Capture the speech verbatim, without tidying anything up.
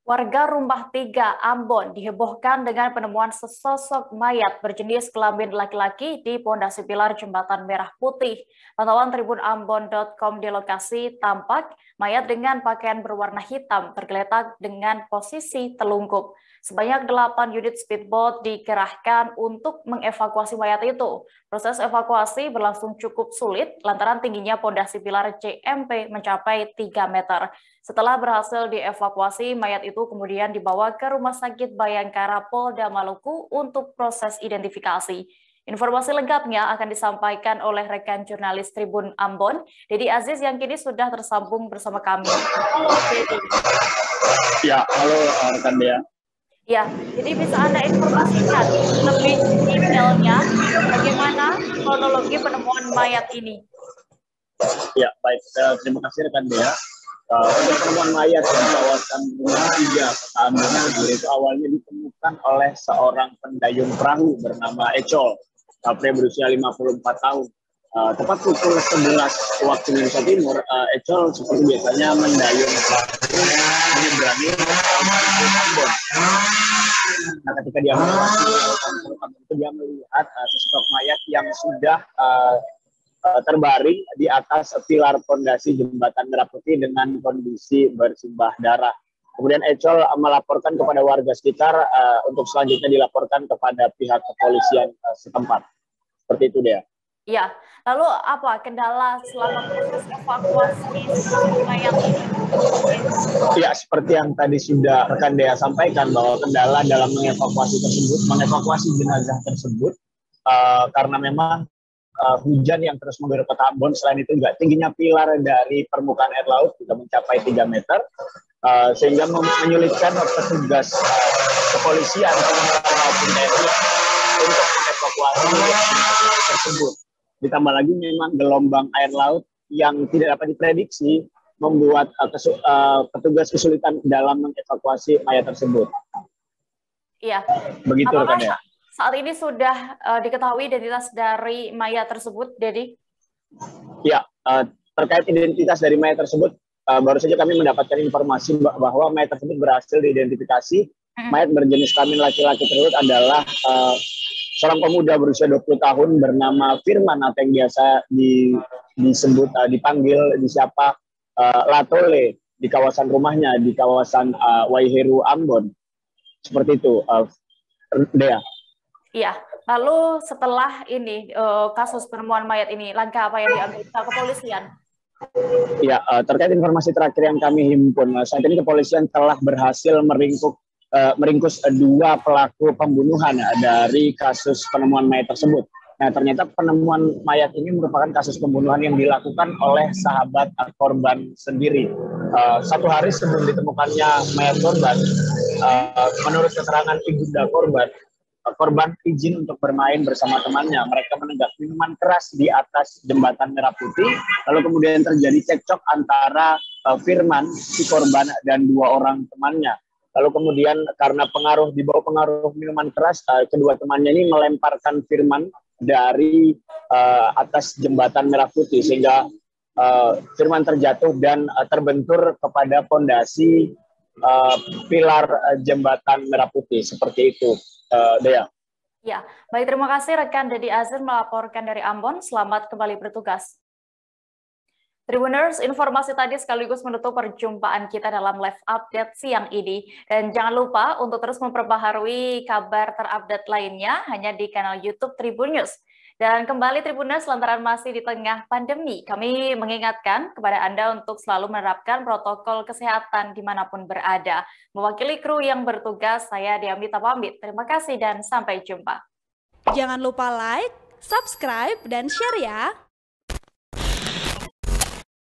Warga Rumah Tiga, Ambon dihebohkan dengan penemuan sesosok mayat berjenis kelamin laki-laki di pondasi pilar Jembatan Merah Putih. Pantauan tribun ambon titik com di lokasi tampak mayat dengan pakaian berwarna hitam tergeletak dengan posisi telungkup. Sebanyak delapan unit speedboat dikerahkan untuk mengevakuasi mayat itu. Proses evakuasi berlangsung cukup sulit lantaran tingginya pondasi pilar C M P mencapai tiga meter. Setelah berhasil dievakuasi, mayat itu kemudian dibawa ke Rumah Sakit Bayangkara Polda Maluku untuk proses identifikasi. Informasi lengkapnya akan disampaikan oleh rekan jurnalis Tribun Ambon, Dedi Aziz yang kini sudah tersambung bersama kami. Halo, Dedi. Ya, halo rekan Dea. Ya, jadi bisa Anda informasikan lebih detailnya bagaimana kronologi penemuan mayat ini? Ya, baik. Terima kasih rekan Dea. Uh, untuk penemuan mayat di kawasan Rumah Tiga, Kota Ambon itu awalnya ditemukan oleh seorang pendayung perahu bernama Ecol, pria berusia lima puluh empat tahun. Uh, tepat pukul sebelas waktu Indonesia Timur, uh, Ecol seperti biasanya mendayung perahu menyeberangi Ambon. Nah, ketika dia melewati itu dia melihat uh, sesosok mayat yang sudah uh, terbaring di atas pilar pondasi Jembatan Merah Putih dengan kondisi bersimbah darah. Kemudian Ecol melaporkan kepada warga sekitar uh, untuk selanjutnya dilaporkan kepada pihak kepolisian uh, setempat. Seperti itu, Dea. Ya, lalu apa kendala selama proses evakuasi mayat ini? Ya, seperti yang tadi sudah rekan Dea sampaikan bahwa kendala dalam mengevakuasi tersebut, mengevakuasi jenazah tersebut, uh, karena memang Uh, hujan yang terus mengguyur Kota Ambon. Selain itu juga tingginya pilar dari permukaan air laut juga mencapai tiga meter, uh, sehingga menyulitkan petugas uh, kepolisian maupun T N I untuk mengevakuasi tersebut. Ditambah lagi memang gelombang air laut yang tidak dapat diprediksi membuat uh, kesu uh, petugas kesulitan dalam mengevakuasi mayat tersebut. Iya. Begitu Apakah rekan ya. Saat ini sudah uh, diketahui identitas dari mayat tersebut, Dedi? Ya, uh, terkait identitas dari mayat tersebut, uh, baru saja kami mendapatkan informasi bahwa mayat tersebut berhasil diidentifikasi. Hmm. Mayat berjenis kelamin laki-laki tersebut adalah uh, seorang pemuda berusia dua puluh tahun bernama Firman atau yang biasa di, disebut, uh, dipanggil, disiapa uh, Latole di kawasan rumahnya, di kawasan uh, Waiheru Ambon. Seperti itu, uh, Dea. Iya, lalu setelah ini uh, kasus penemuan mayat ini, langkah apa yang diambil pihak kepolisian? Ya, uh, terkait informasi terakhir yang kami himpun, uh, saat ini kepolisian telah berhasil meringkuk, uh, meringkus uh, dua pelaku pembunuhan uh, dari kasus penemuan mayat tersebut. Nah, ternyata penemuan mayat ini merupakan kasus pembunuhan yang dilakukan oleh sahabat uh, korban sendiri. Uh, satu hari sebelum ditemukannya mayat korban, uh, menurut keterangan ibunda korban, korban izin untuk bermain bersama temannya. Mereka menenggak minuman keras di atas Jembatan Merah Putih, lalu kemudian terjadi cekcok antara uh, Firman, si korban, dan dua orang temannya. Lalu kemudian karena pengaruh, di bawah pengaruh minuman keras, uh, kedua temannya ini melemparkan Firman dari uh, atas Jembatan Merah Putih, sehingga uh, Firman terjatuh dan uh, terbentur kepada pondasi uh, pilar uh, Jembatan Merah Putih. Seperti itu. Uh, Dea. Ya, baik, terima kasih rekan Dedi Aziz melaporkan dari Ambon. Selamat kembali bertugas. Tribuners, informasi tadi sekaligus menutup perjumpaan kita dalam live update siang ini. Dan jangan lupa untuk terus memperbaharui kabar terupdate lainnya hanya di kanal YouTube Tribun News. Dan kembali Tribuners, lantaran masih di tengah pandemi, kami mengingatkan kepada Anda untuk selalu menerapkan protokol kesehatan dimanapun berada. Mewakili kru yang bertugas, saya Diamita pamit. Terima kasih dan sampai jumpa. Jangan lupa like, subscribe, dan share ya!